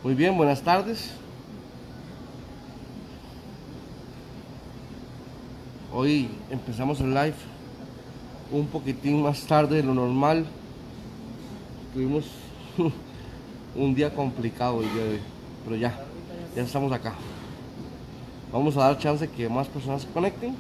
Muy bien, buenas tardes. Hoy empezamos el live un poquitín más tarde de lo normal. Tuvimos un día complicado el día de hoy, pero ya estamos acá. Vamos a dar chance que más personas se conecten.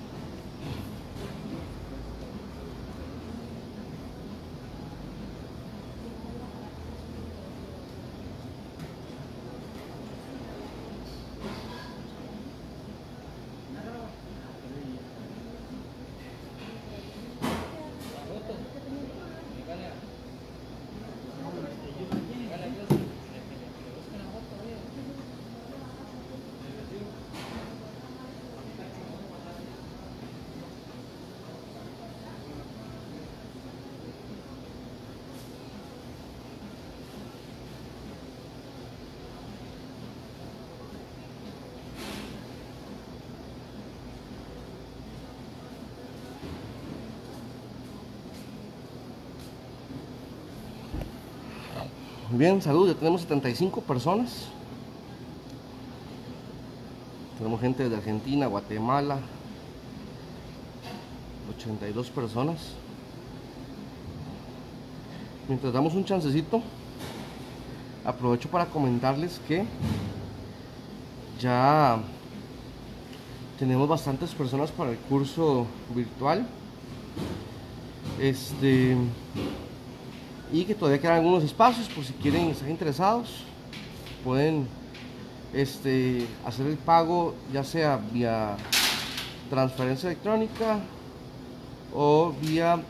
Bien, salud, ya tenemos 75 personas. Tenemos gente de Argentina, Guatemala, 82 personas. Mientras damos un chancecito, aprovecho para comentarles que ya tenemos bastantes personas para el curso virtual. Y que todavía quedan algunos espacios por si quieren estar interesados. Pueden hacer el pago ya sea vía transferencia electrónica o vía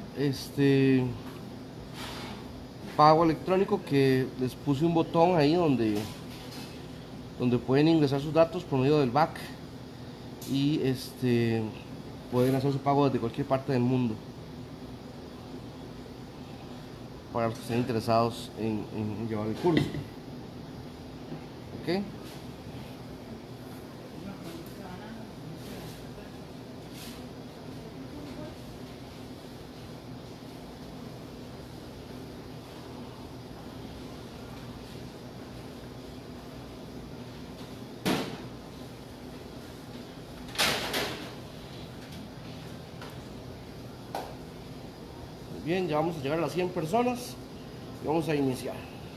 pago electrónico, que les puse un botón ahí donde pueden ingresar sus datos por medio del BAC y pueden hacer su pago desde cualquier parte del mundo, para los que estén interesados en llevar el curso. ¿Ok? Bien, ya vamos a llegar a las 100 personas y vamos a iniciar.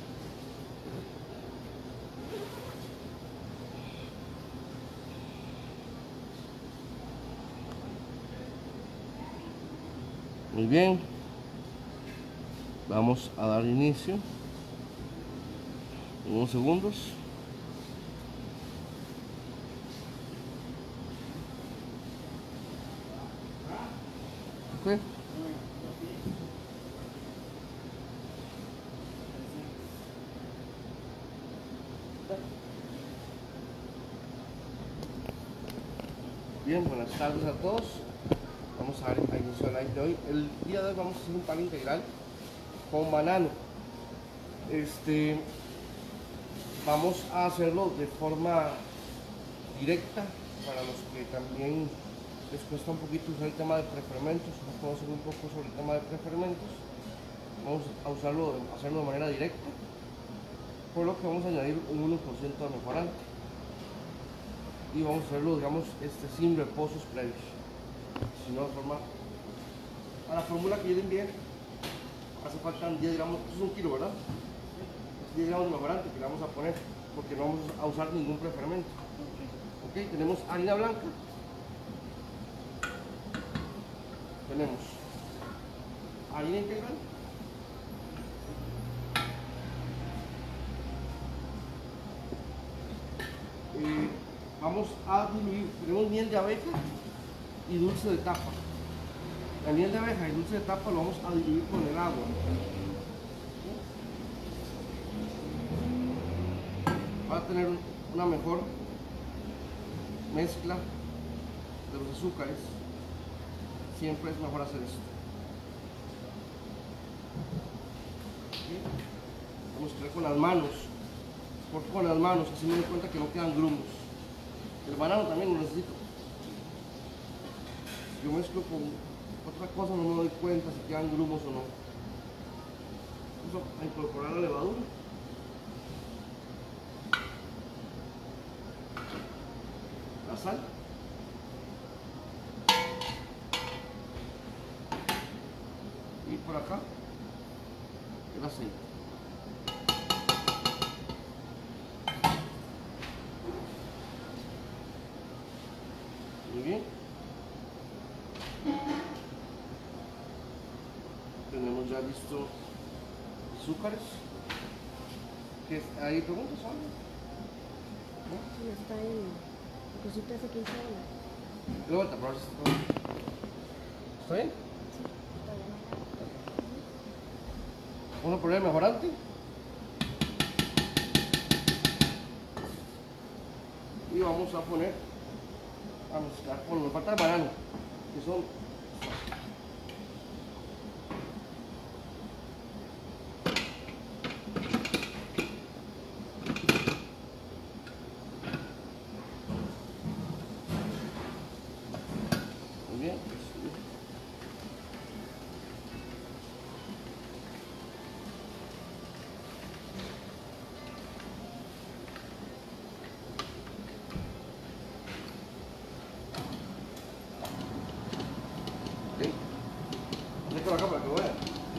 Muy bien, vamos a dar inicio en unos segundos. Okay. Bien, buenas tardes a todos. Vamos a dar inicio al live de hoy. El día de hoy vamos a hacer un pan integral con banano. Vamos a hacerlo de forma directa para los que también les cuesta un poquito usar el tema de prefermentos, no conocen un poco sobre el tema de prefermentos. Vamos a hacerlo de manera directa, por lo que vamos a añadir un 1% de mejorante y vamos a hacerlo, digamos, sin reposos previos, sino de forma. A la fórmula que yo le envié hace falta 10 gramos, esto es 1 kilo, ¿verdad? 10 gramos de mejorante que le vamos a poner, porque no vamos a usar ningún prefermento. Ok, tenemos harina blanca, tenemos harina integral, vamos a diluir, tenemos miel de abeja y dulce de tapa. La miel de abeja y dulce de tapa lo vamos a diluir con el agua. Va a tener una mejor mezcla de los azúcares. Siempre es mejor hacer esto. ¿Okay? Vamos a mezclar con las manos. Porque con las manos, así me doy cuenta que no quedan grumos. El banano también lo necesito. Yo mezclo con otra cosa, no me doy cuenta si quedan grumos o no. Vamos a incorporar la levadura. la sal. Y por acá el aceite. Muy bien. Tenemos ya listo azúcares. ¿Hay preguntas o algo? ¿No? Sí, está en la cosita esa que hice ahora. De vuelta, por ver si está todo bien. ¿Está bien? Sí, todavía no. ¿Vamos a poner el mejorante? Y vamos a poner a mezclar con nos falta el banano, que son muy bien. Ok. Déjalo acá para que lo vean.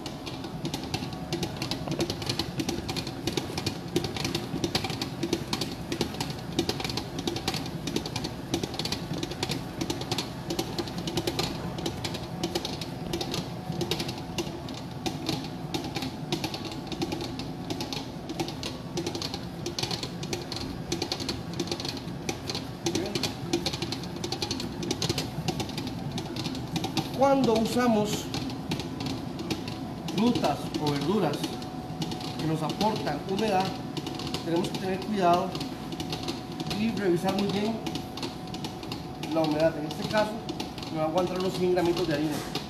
Bien. Cuando usamos frutas o verduras que nos aportan humedad, tenemos que tener cuidado y revisar muy bien la humedad. En este caso me va a aguantar unos 100 gramitos de harina.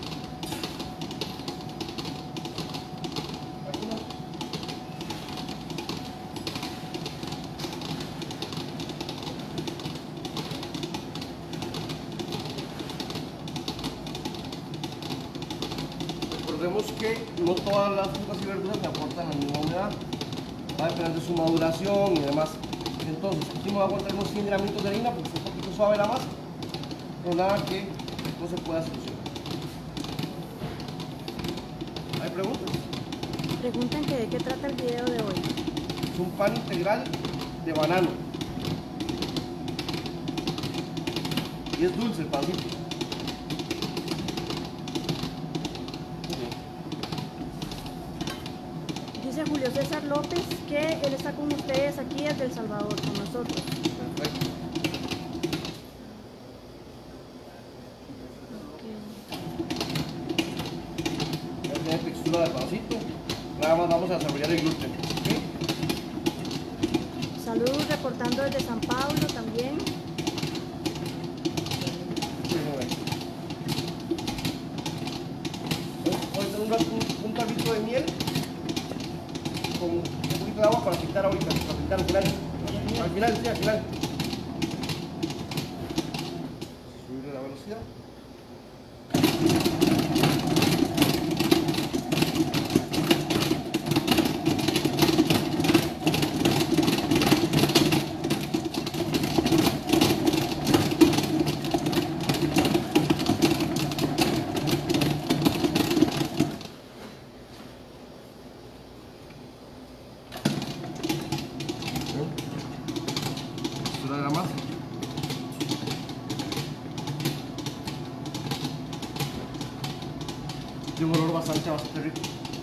Recordemos que no todas las frutas y verduras me aportan la misma humedad, va a depender de su maduración y demás. Entonces aquí me va a aguantar unos 100 gramitos de harina porque es un poquito suave la masa, pero nada que no se pueda solucionar. ¿Hay preguntas? Preguntan que de qué trata el video de hoy. Es un pan integral de banano y es dulce el pancito. Muy bien. Dice Julio César López que él está con ustedes aquí desde El Salvador, con nosotros. Perfecto. Ya tiene textura de pancito. Nada más vamos a desarrollar el gluten. ¿Ok? Saludos reportando desde San Pablo también. Sí, muy bien. Voy a tener un tarrito de miel con un poquito de agua para pintar ahorita, para pintar al final. Al final, sí, al final. Subirle la velocidad. Textura de la masa. Tiene un olor bastante rico.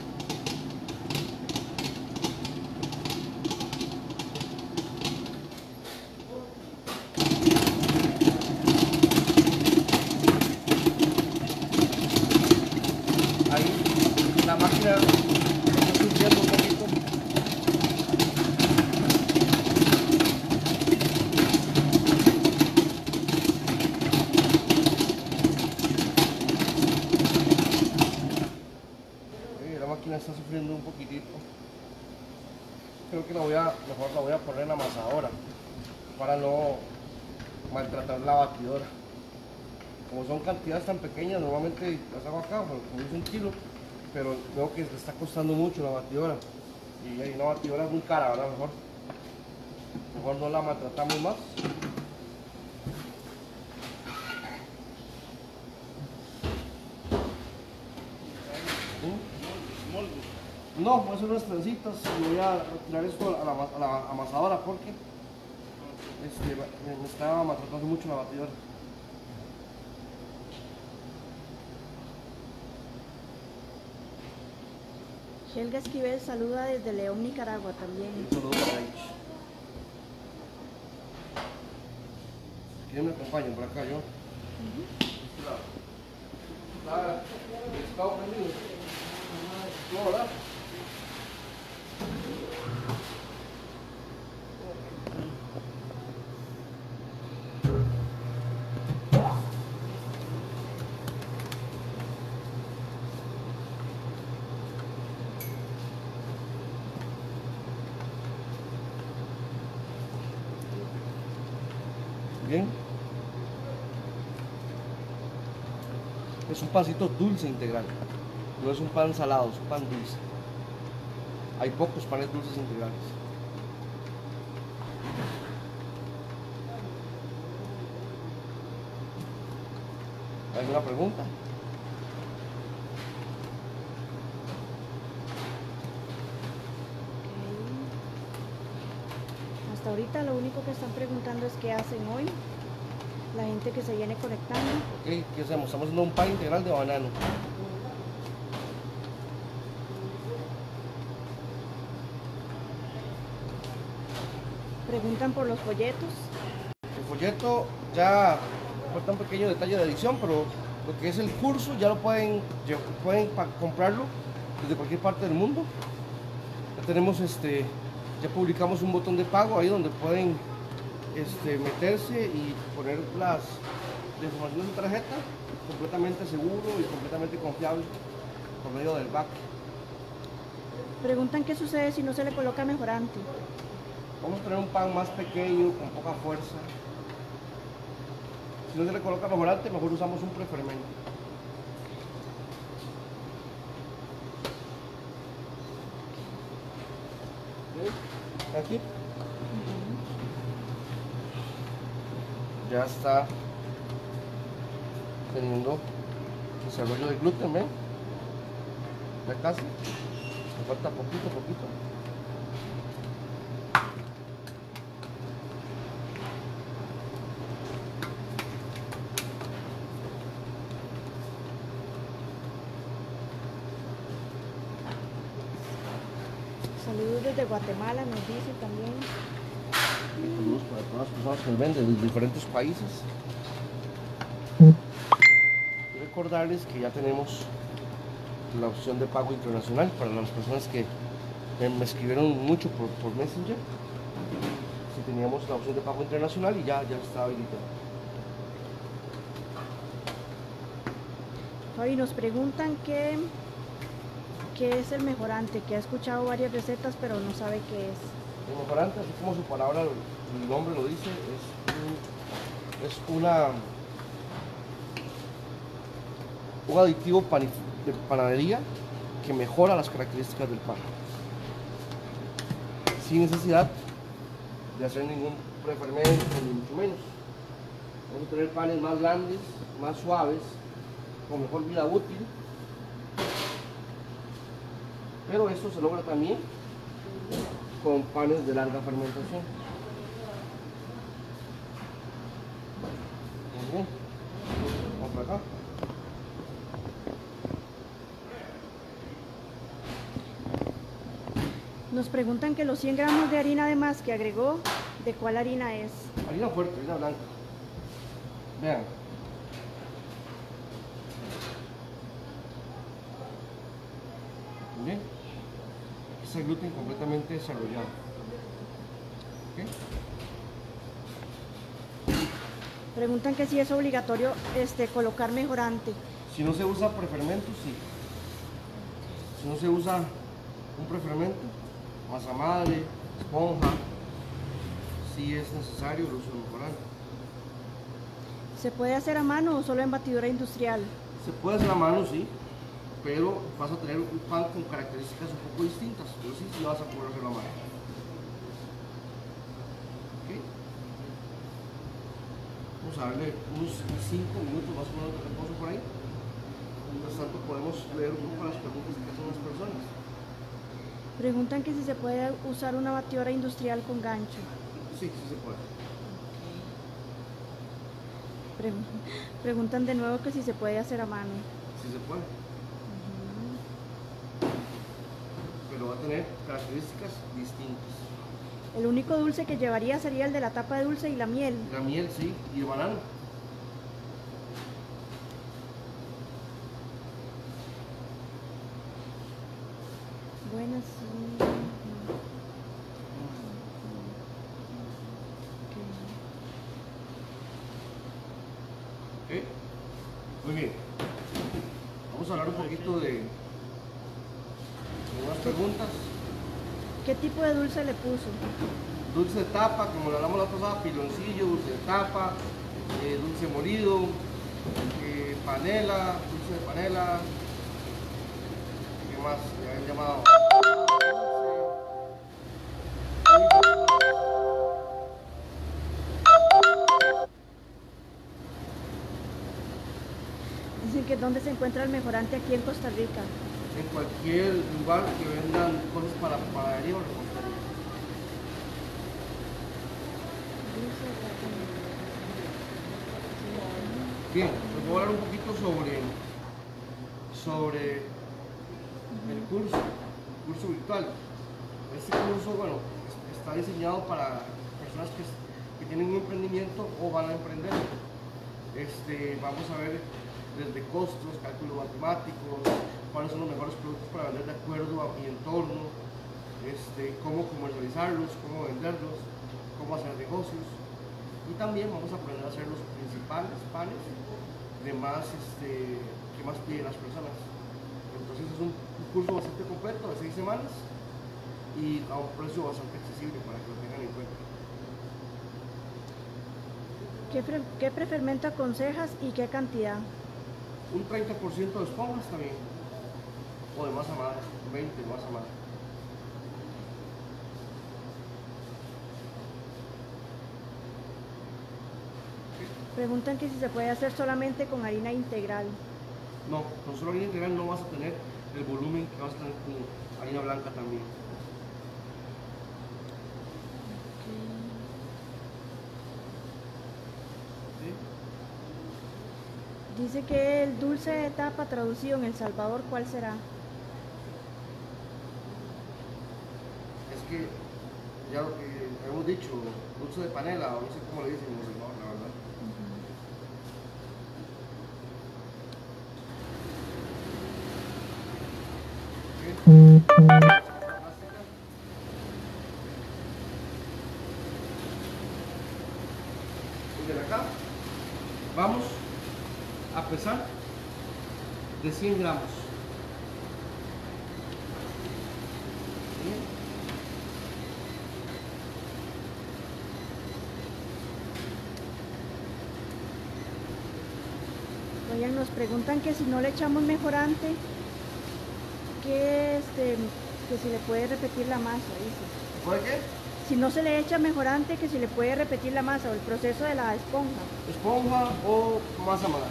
Ahí la máquina está sufriendo un poquito. La máquina está sufriendo un poquitito. Creo que mejor la voy a poner en la amasadora para no maltratar la batidora. Como son cantidades tan pequeñas, normalmente las hago acá, como es 1 kilo, pero veo que le está costando mucho la batidora. Y hay una batidora muy cara, ¿verdad? Mejor no la maltratamos más. No, voy a hacer unas trencitas y voy a tirar esto a la amasadora porque me estaba maltratando mucho la batidora. Helga Esquivel saluda desde León, Nicaragua también. Un saludo para ellos. ¿Quién me acompaña por acá? Yo. Pescado prendido. No, ¿verdad? Bien. Es un pancito dulce integral. No es un pan salado, es un pan dulce. Hay pocos panes dulces integrales. ¿Alguna pregunta? Hasta ahorita lo único que están preguntando es qué hacen hoy. La gente que se viene conectando. Ok, ¿qué hacemos? Estamos haciendo un pan integral de banano. Preguntan por los folletos. El folleto ya falta un pequeño detalle de edición, pero lo que es el curso ya lo pueden comprarlo desde cualquier parte del mundo. Ya tenemos ya publicamos un botón de pago ahí donde pueden meterse y poner la información de su tarjeta completamente seguro y completamente confiable por medio del BAC. Preguntan qué sucede si no se le coloca mejorante. Vamos a tener un pan más pequeño, con poca fuerza. Si no se le coloca mejorante, mejor usamos un prefermento. Aquí ya está teniendo desarrollo de gluten, ¿ven? Ya casi, me falta poquito. Saludos desde Guatemala, nos dice también. Saludos para todas las personas que nos ven de diferentes países. Y recordarles que ya tenemos la opción de pago internacional para las personas que me escribieron mucho por Messenger. Si teníamos la opción de pago internacional y ya está habilitado. Fabi, nos preguntan qué es el mejorante, que ha escuchado varias recetas pero no sabe qué es. El mejorante, así como su palabra, el nombre lo dice, es un aditivo de panadería que mejora las características del pan, sin necesidad de hacer ningún prefermento, ni mucho menos. Vamos a tener panes más grandes, más suaves, con mejor vida útil, pero esto se logra también con panes de larga fermentación. Muy bien, vamos para acá. Nos preguntan que los 100 gramos de harina de más que agregó, ¿de cuál harina es? Harina fuerte, harina blanca. Vean. Muy bien. Aquí está el gluten completamente desarrollado. ¿Okay? Preguntan que si es obligatorio colocar mejorante. Si no se usa prefermento, sí. Si no se usa un prefermento, masa madre, esponja, sí es necesario el uso de mejorante. ¿Se puede hacer a mano o solo en batidora industrial? Se puede hacer a mano, sí, pero vas a tener un pan con características un poco distintas, pero sí vas a poder hacerlo a mano. ¿Okay? Vamos a darle unos 5 minutos más o menos de reposo por ahí. Mientras tanto podemos leer un poco las preguntas que hacen las personas. Preguntan que si se puede usar una batidora industrial con gancho. Sí, sí se puede. Preguntan de nuevo que si se puede hacer a mano. Sí se puede. Pero va a tener características distintas. El único dulce que llevaría sería el de la tapa de dulce y la miel. La miel, sí, y el banano. Buenas. Ok. Muy bien. Vamos a hablar un poquito de unas preguntas. ¿Qué tipo de dulce le puso? Dulce de tapa, como lo hablamos la pasada, piloncillo, dulce de tapa, dulce molido, panela, dulce de panela. ¿Qué más? Le habían llamado. Dicen que dónde se encuentra el mejorante aquí en Costa Rica. En cualquier lugar que vendan cosas para panadería o repostería. Bien, les voy a hablar un poquito sobre el curso virtual. Este curso, bueno, está diseñado para personas que tienen un emprendimiento o van a emprender. Vamos a ver desde costos, cálculos matemáticos, cuáles son los mejores productos para vender de acuerdo a mi entorno, cómo comercializarlos, cómo venderlos, cómo hacer negocios. Y también vamos a aprender a hacer los principales panes que más piden las personas. Entonces es un curso bastante completo de 6 semanas y a un precio bastante accesible para que lo tengan en cuenta. ¿Qué prefermento aconsejas y qué cantidad? Un 30% de esponjas también, o de masa madre, 20% de masa madre. Preguntan que si se puede hacer solamente con harina integral. No, con solo harina integral no vas a tener el volumen que vas a tener con harina blanca también. ¿Sí? Dice que el dulce de tapa traducido en El Salvador, ¿cuál será? Es que ya lo que hemos dicho, dulce de panela, o no sé cómo le dicen en el Salvador, la verdad. Y de acá vamos a pesar de 100 gramos. Oigan, nos preguntan que si no le echamos mejorante, que si le puede repetir la masa, dice. ¿Puede qué? Si no se le echa mejorante, que si le puede repetir la masa o el proceso de la esponja. Esponja o masa madre.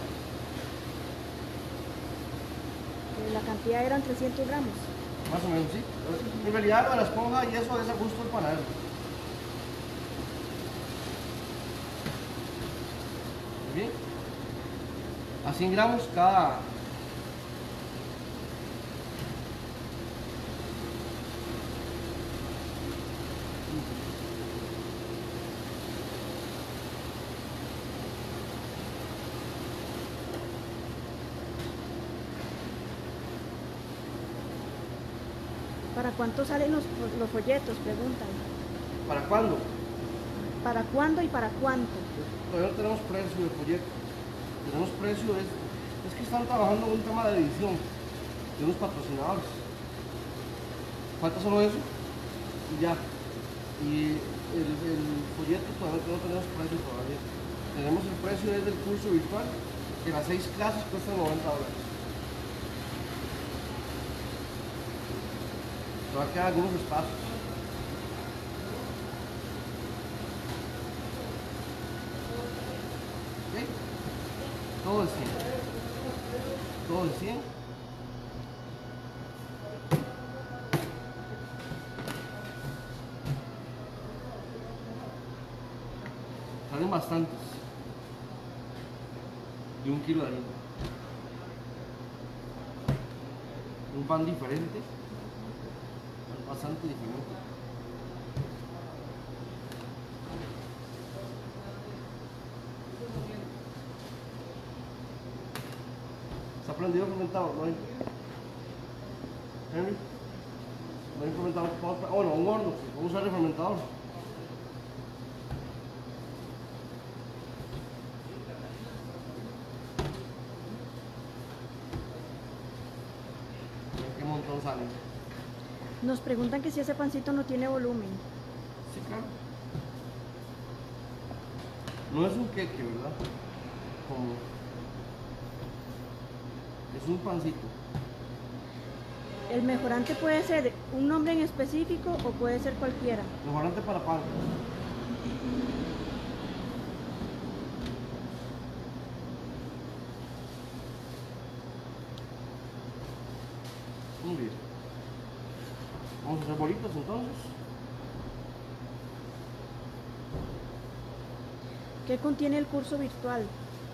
La cantidad eran 300 gramos. Más o menos, sí. En realidad, lo de la esponja y eso es a gusto del panadero. Bien. A 100 gramos cada. ¿Para cuánto salen los folletos? Preguntan. ¿Para cuándo? ¿Para cuándo y para cuánto? Todavía no tenemos precio del folleto. Tenemos precio, es que están trabajando en un tema de edición de unos patrocinadores. Falta solo eso y ya. Y el folleto todavía no tenemos precio todavía. Tenemos el precio desde el curso virtual, que las 6 clases cuestan $90. Todavía quedan algunos espacios. ¿Ok? Todo de 100. Todo de 100. bastantes. De 1 kilo de harina. Un pan diferente, bastante diferente. ¿Está prendido fermentado? ¿No hay? Henry, ¿no hay fermentado? Bueno, un horno, vamos a usar el fermentador. ¿Qué montón sale? Nos preguntan que si ese pancito no tiene volumen. Sí, claro. No es un queque, ¿verdad? Como... es un pancito. El mejorante puede ser un nombre en específico o puede ser cualquiera. Mejorante para pan. Muy bien. Vamos a hacer bolitas entonces. ¿Qué contiene el curso virtual?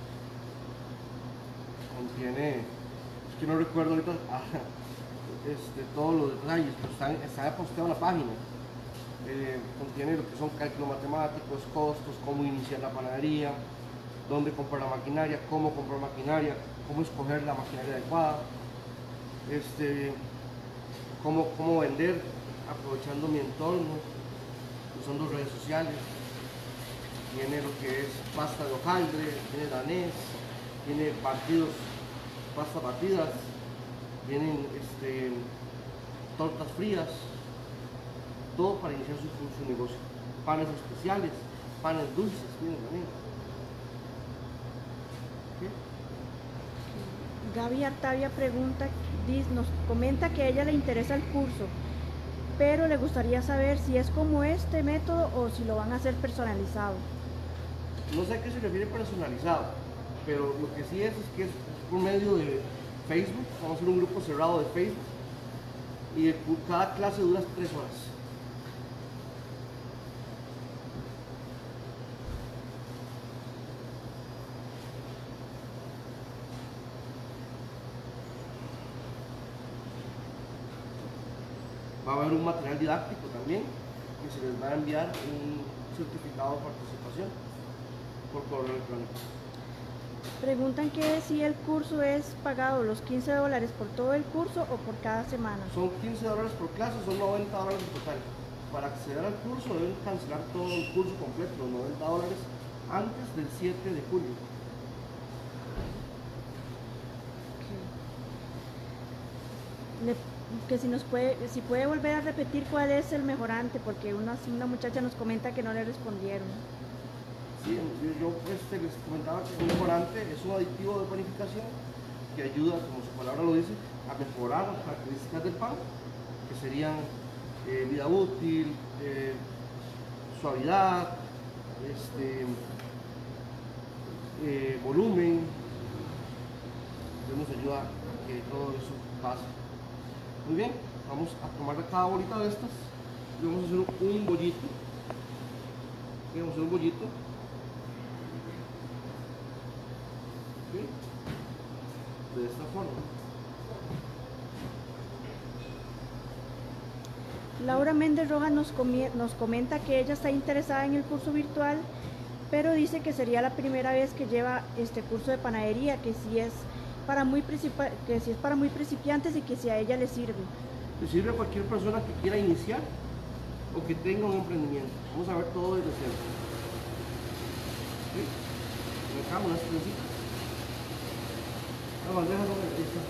Contiene, es que no recuerdo ahorita todos los detalles, pero está posteado en la página. Contiene lo que son cálculos matemáticos, costos, cómo iniciar la panadería, dónde comprar la maquinaria, cómo comprar maquinaria, cómo escoger la maquinaria adecuada, cómo vender aprovechando mi entorno, usando redes sociales. Tiene lo que es pasta de hojaldre, tiene danés, tiene batidos, pasta batidas, tienen tortas frías, todo para iniciar su negocio. Panes especiales, panes dulces, miren también. Gaby Artavia nos comenta que a ella le interesa el curso, pero le gustaría saber si es como este método o si lo van a hacer personalizado. No sé a qué se refiere personalizado, pero lo que sí es que es por medio de Facebook. Vamos a hacer un grupo cerrado de Facebook y cada clase dura 3 horas. Va a haber un material didáctico también, que se les va a enviar un certificado de participación por correo electrónico. Preguntan que si el curso es pagado los $15 por todo el curso o por cada semana. Son $15 por clase, son $90 en total. Para acceder al curso deben cancelar todo el curso completo, los $90, antes del 7 de julio. Que si puede volver a repetir cuál es el mejorante, porque una muchacha nos comenta que no le respondieron. Sí, yo les comentaba que un mejorante es un aditivo de panificación que ayuda, como su palabra lo dice, a mejorar las características del pan, que serían vida útil, suavidad, volumen. Entonces nos ayuda a que todo eso pase. Muy bien, vamos a tomar cada bolita de estas y vamos a hacer un bollito. Vamos a hacer un bollito. ¿Sí? De esta forma. Laura Méndez Rojas nos comenta que ella está interesada en el curso virtual, pero dice que sería la primera vez que lleva este curso de panadería, que si es para muy principiantes y que si a ella le sirve. Le sirve a cualquier persona que quiera iniciar o que tenga un emprendimiento. Vamos a ver todo desde cero. ¿Sí? Dejamos unas trencitas. La bandeja no me gusta.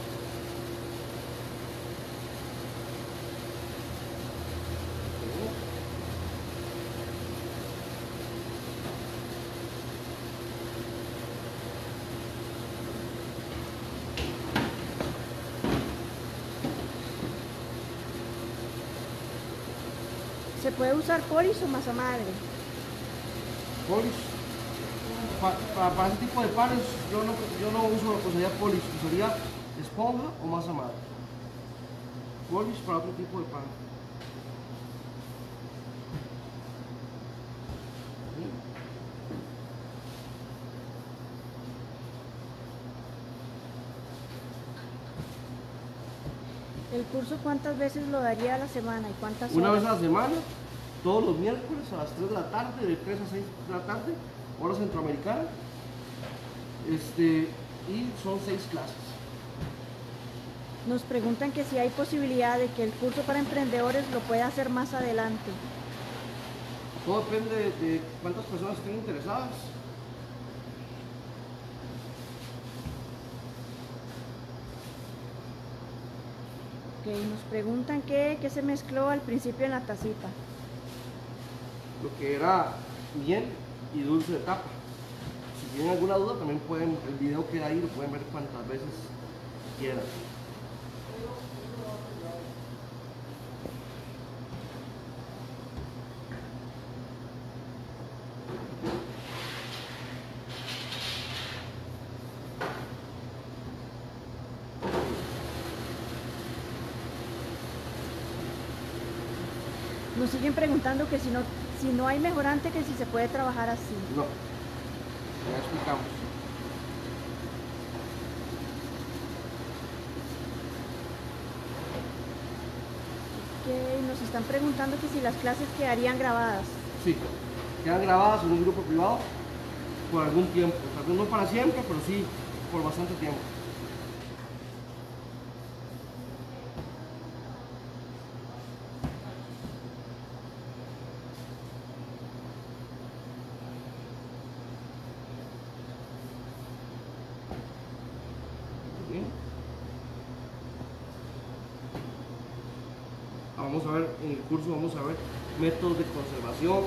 ¿Se puede usar polis o masa madre? Polis. Para ese tipo de panes yo no uso lo que sería polis, usaría esponja o masa madre. Polis para otro tipo de pan. ¿Sí? ¿El curso cuántas veces lo daría a la semana y cuántas Una horas? vez a la semana, todos los miércoles a las 3 de la tarde, de 3 a 6 de la tarde, hora centroamericana. Y son 6 clases. Nos preguntan que si hay posibilidad de que el curso para emprendedores lo pueda hacer más adelante. Todo depende de cuántas personas estén interesadas. Ok, nos preguntan qué se mezcló al principio en la tacita. Lo que era miel y dulce de tapa. Si tienen alguna duda también pueden, el video queda ahí, lo pueden ver cuantas veces quieran. Nos siguen preguntando que si no hay mejorante, que si se puede trabajar así. No, ya explicamos. Que nos están preguntando que si las clases quedarían grabadas. Sí, quedan grabadas en un grupo privado por algún tiempo. Tal vez no para siempre, pero sí por bastante tiempo. Bien. Vamos a ver, en el curso vamos a ver métodos de conservación,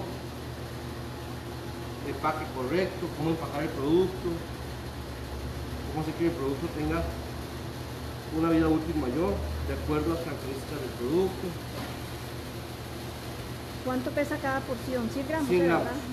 empaque correcto, cómo empacar el producto, cómo hacer que el producto tenga una vida útil mayor, de acuerdo a las características del producto. ¿Cuánto pesa cada porción? 100 gramos. 100 ¿verdad? gramos.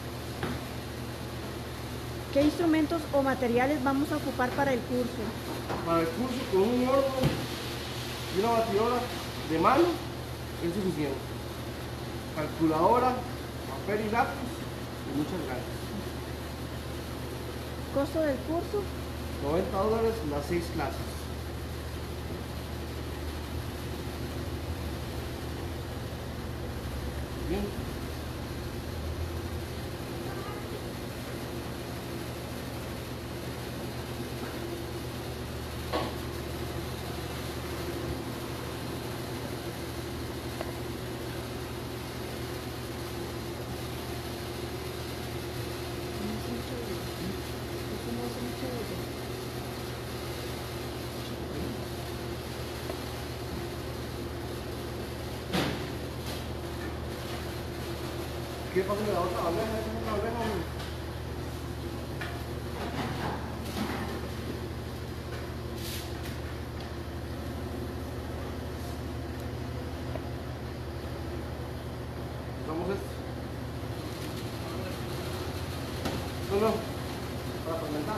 ¿Qué instrumentos o materiales vamos a ocupar para el curso? Para el curso, con un horno y una batidora de mano es suficiente. Calculadora, papel y lápiz y muchas ganas. ¿Costo del curso? $90 las 6 clases. Bien. ¿Qué pasa en la otra bandeja? ¿Esa es una bandeja? Usamos esto. No, para fermentar.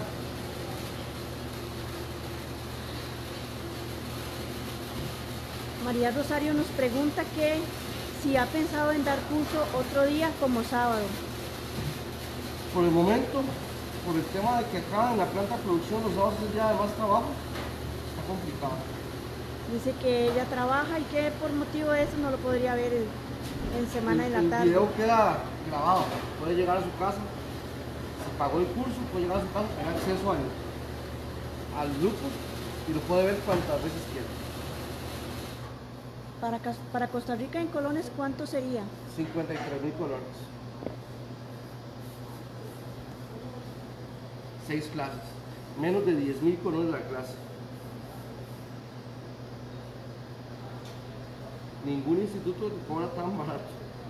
María Rosario nos pregunta que si ha pensado en dar curso otro día como sábado. Por el momento, por el tema de que acá en la planta de producción los sábados es día de más trabajo, está complicado. Dice que ella trabaja y que por motivo de eso no lo podría ver en semana en la El tarde. video queda grabado, puede llegar a su casa, se pagó el curso, puede llegar a su casa, tener acceso al grupo y lo puede ver cuantas veces quiera. Para Costa Rica en colones, ¿cuánto sería? 53.000 colones. 6 clases. Menos de 10.000 colones la clase. Ningún instituto te cobra tan barato.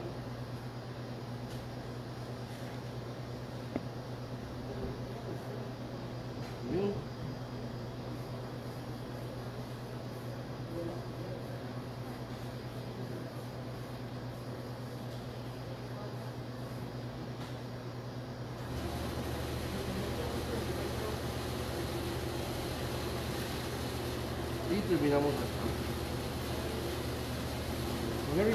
Bien. Y terminamos acá. Henry,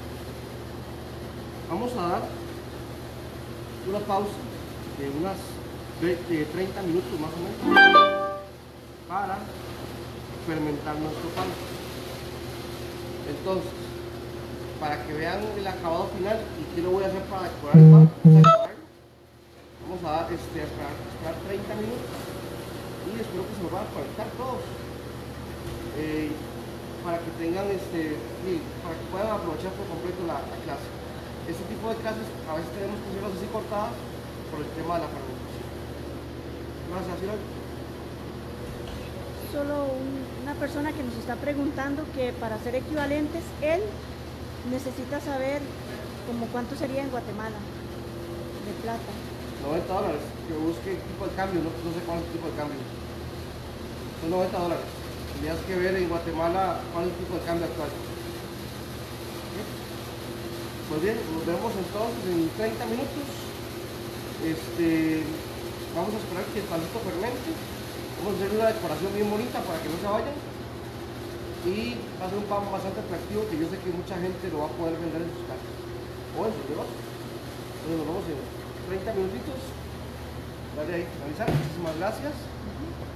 vamos a dar una pausa de unas 30 minutos más o menos para fermentar nuestro pan. Entonces, para que vean el acabado final y qué lo voy a hacer para decorar el pan, vamos a esperar 30 minutos y espero que se nos van a conectar todos. Para que tengan para que puedan aprovechar por completo la clase. Este tipo de clases a veces tenemos que hacerlas así cortadas por el tema de la fermentación. ¿Qué vas a decir hoy? Solo una persona que nos está preguntando que para ser equivalentes, él necesita saber como cuánto sería en Guatemala de plata. $90, que busque tipo de cambio, no sé cuál es el tipo de cambio. Son $90. Tendrías que ver en Guatemala cuál es el tipo de cambio actual. ¿Sí? Pues bien, nos vemos entonces en 30 minutos. Vamos a esperar que el pancito fermente. Vamos a hacer una decoración bien bonita para que no se vayan. Y va a ser un pan bastante atractivo que yo sé que mucha gente lo va a poder vender en sus casas o en sus negocios. Entonces nos vemos en 30 minutitos. Dale ahí, finalizar. Muchísimas gracias.